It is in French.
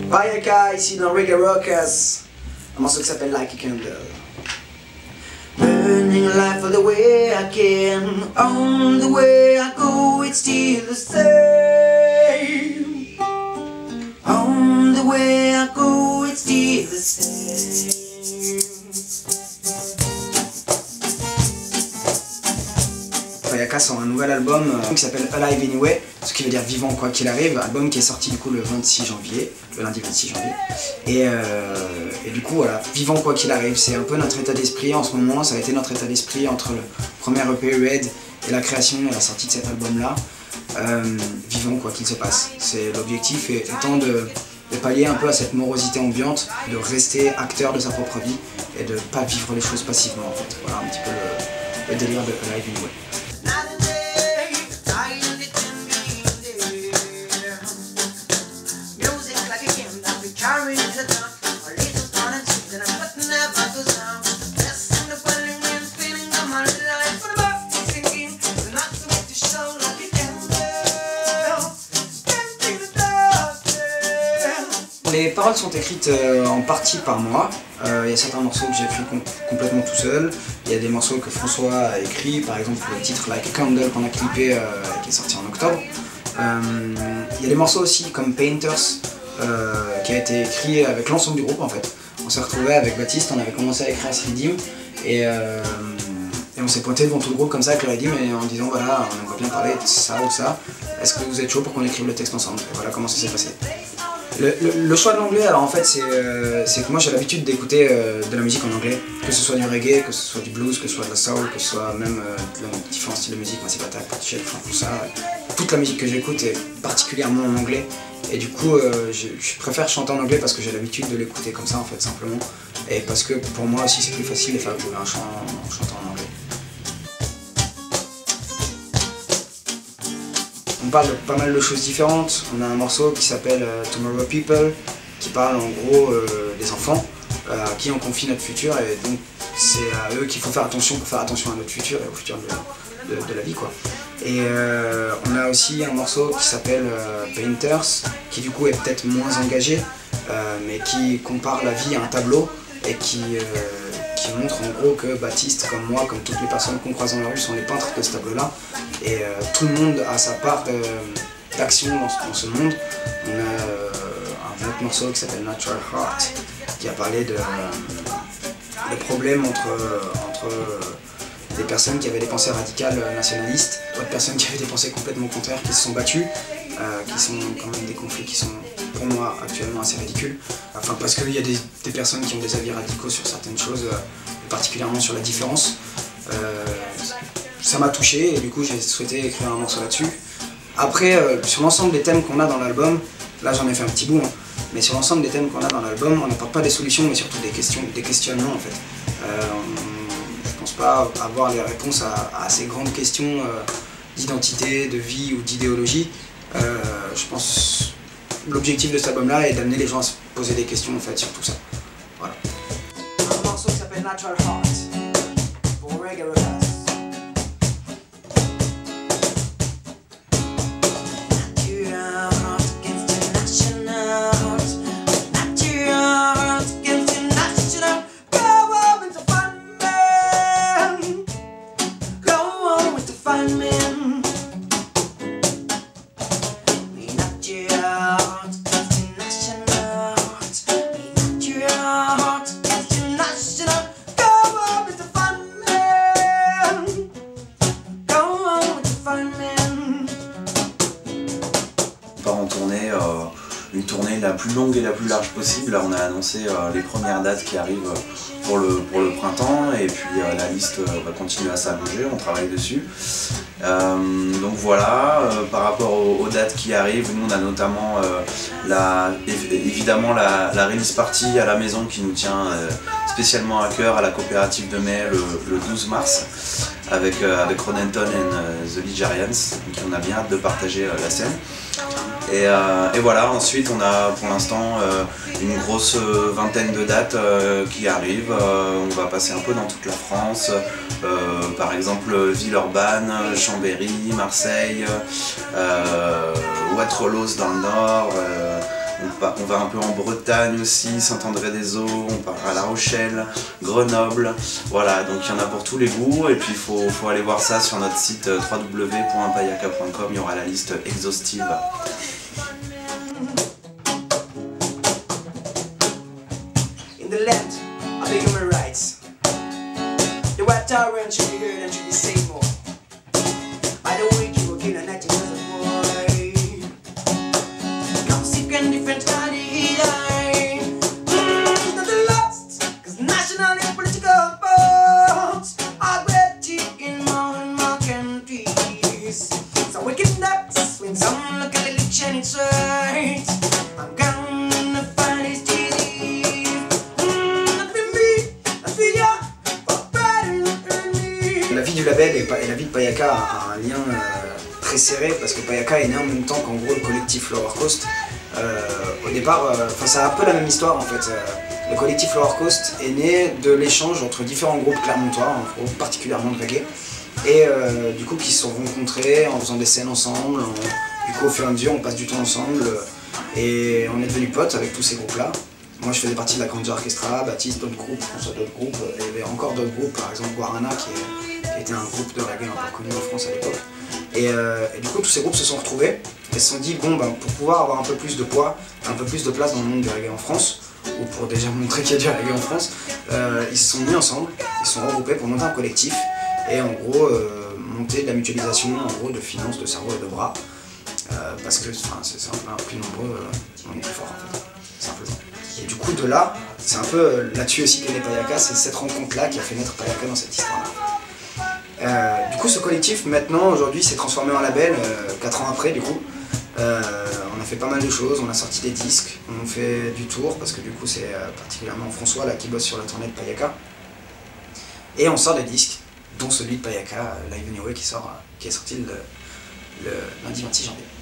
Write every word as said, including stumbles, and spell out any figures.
Bayaka ici dans Reggae Rockers, un morceau qui s'appelle Like a Candle. Burning life for the way I can, on the way I go it's still the same. On the way I go it's still the same. Bayaka sort un nouvel album euh, qui s'appelle Alive Anyway, ce qui veut dire vivant quoi qu'il arrive, album qui est sorti du coup le vingt-six janvier, le lundi vingt-six janvier, et, euh, et du coup voilà, vivant quoi qu'il arrive, c'est un peu notre état d'esprit en ce moment, ça a été notre état d'esprit entre le premier E P Red et la création et la sortie de cet album là, euh, vivant quoi qu'il se passe, c'est l'objectif étant de, de pallier un peu à cette morosité ambiante, de rester acteur de sa propre vie et de pas vivre les choses passivement en fait, voilà un petit peu le, le délire de Alive Anyway. Les paroles sont écrites euh, en partie par moi. Euh, il y a certains morceaux que j'ai écrits com complètement tout seul. Il y a des morceaux que François a écrits, par exemple le titre Like a Candle qu'on a clippé, euh, qui est sorti en octobre. Euh, il y a des morceaux aussi comme Painters, euh, qui a été écrit avec l'ensemble du groupe en fait. On s'est retrouvé avec Baptiste, on avait commencé à écrire ce Redeem et, euh, et on s'est pointé devant tout le groupe comme ça avec le Redeem et en disant voilà, on aimerait bien parler de ça ou ça. Est-ce que vous êtes chaud pour qu'on écrive le texte ensemble? Et voilà comment ça s'est passé. Le, le, le choix de l'anglais, alors en fait, c'est euh, que moi j'ai l'habitude d'écouter euh, de la musique en anglais, que ce soit du reggae, que ce soit du blues, que ce soit de la soul, que ce soit même euh, de différents styles de musique, Massive Attack, Portishead, enfin tout ça. Toute la musique que j'écoute est particulièrement en anglais, et du coup, euh, je, je préfère chanter en anglais parce que j'ai l'habitude de l'écouter comme ça en fait, simplement, et parce que pour moi aussi c'est plus facile de faire jouer un chant en chantant en anglais. On parle de pas mal de choses différentes. On a un morceau qui s'appelle euh, Tomorrow People, qui parle en gros euh, des enfants, euh, à qui on confie notre futur, et donc c'est à eux qu'il faut faire attention pour faire attention à notre futur et au futur de, de, de la vie quoi. Et euh, on a aussi un morceau qui s'appelle euh, Painters, qui du coup est peut-être moins engagé, euh, mais qui compare la vie à un tableau et qui, euh, qui montre en gros que Baptiste, comme moi, comme toutes les personnes qu'on croise dans la rue, sont les peintres de ce tableau-là. Et euh, tout le monde a sa part d'action dans, dans ce monde. On a euh, un autre morceau qui s'appelle Natural Heart, qui a parlé de, euh, de problèmes entre, entre des personnes qui avaient des pensées radicales nationalistes, d'autres personnes qui avaient des pensées complètement contraires, qui se sont battues, euh, qui sont quand même des conflits qui sont pour moi actuellement assez ridicules. Enfin parce qu'il y a des, des personnes qui ont des avis radicaux sur certaines choses, euh, particulièrement sur la différence. Euh, ça m'a touché et du coup j'ai souhaité écrire un morceau là-dessus. Après, euh, sur l'ensemble des thèmes qu'on a dans l'album, là j'en ai fait un petit bout, hein, mais sur l'ensemble des thèmes qu'on a dans l'album, on n'apporte pas des solutions mais surtout des questions, des questionnements en fait. Euh, on, je pense pas avoir les réponses à, à ces grandes questions euh, d'identité, de vie ou d'idéologie. Euh, je pense l'objectif de cet album-là est d'amener les gens à se poser des questions en fait sur tout ça. Voilà. Un morceau qui s'appelle Natural Heart pour Reggae Rockers. En tournée, euh, une tournée la plus longue et la plus large possible. Là, on a annoncé euh, les premières dates qui arrivent pour le, pour le printemps et puis euh, la liste euh, va continuer à s'allonger, on travaille dessus. Euh, donc voilà, euh, par rapport aux, aux dates qui arrivent, nous on a notamment euh, la, évidemment la, la release party à la maison qui nous tient euh, spécialement à cœur à la coopérative de mai le, le douze mars avec, euh, avec Ronenton et euh, The Ligerians, donc on a bien hâte de partager euh, la scène. Et, euh, et voilà, ensuite on a pour l'instant euh, une grosse euh, vingtaine de dates euh, qui arrivent. Euh, on va passer un peu dans toute la France, euh, par exemple Villeurbanne, Chambéry, Marseille, euh, Waterloo dans le nord. Euh, on, on va un peu en Bretagne aussi, Saint-André-des-Eaux, on part à La Rochelle, Grenoble, voilà, donc il y en a pour tous les goûts, et puis il faut, faut aller voir ça sur notre site w w w point payaka point com, il y aura la liste exhaustive. In the land of the human rights, the white tyrant should be heard and should be seen more. By the way, you will kill a nighting as a boy. Come seek and different study. Not the lost, cause national and political votes are great in more countries. So we can dance when some local election it's right. I'm gonna find his La vie du label et, et la vie de Payaka a un lien euh, très serré parce que Payaka est né en même temps qu'en gros le collectif Lower Coast. Euh, au départ, euh, c'est un peu la même histoire en fait. Euh, le collectif Lower Coast est né de l'échange entre différents groupes clermontois, en gros, particulièrement de reggae, et euh, du coup qui se sont rencontrés en faisant des scènes ensemble. En, du coup au fur et à mesure on passe du temps ensemble euh, et on est devenus potes avec tous ces groupes là. Moi je faisais partie de la Kanja Orchestra, Baptiste, d'autres groupes, François d'autres groupes, et il y avait encore d'autres groupes, par exemple Guarana qui, est, qui était un groupe de reggae un peu connu en France à l'époque. Et, euh, et du coup tous ces groupes se sont retrouvés et se sont dit bon ben pour pouvoir avoir un peu plus de poids, un peu plus de place dans le monde du reggae en France, ou pour déjà montrer qu'il y a du reggae en France, euh, ils se sont mis ensemble, ils se sont regroupés pour monter un collectif et en gros euh, monter de la mutualisation en gros de finances, de cerveau et de bras. Euh, parce que enfin, c'est un peu plus nombreux, euh, on est plus fort en fait, simplement. Et du coup de là, c'est un peu euh, là-dessus aussi qu'est né Payaka, c'est cette rencontre-là qui a fait naître Payaka dans cette histoire-là. Euh, du coup ce collectif maintenant aujourd'hui s'est transformé en label, euh, quatre ans après du coup. Euh, on a fait pas mal de choses, on a sorti des disques, on fait du tour parce que du coup c'est euh, particulièrement François là qui bosse sur la tournée de Payaka. Et on sort des disques, dont celui de Payaka, euh, Live Anyway qui, sort, euh, qui est sorti le, le lundi vingt-six janvier.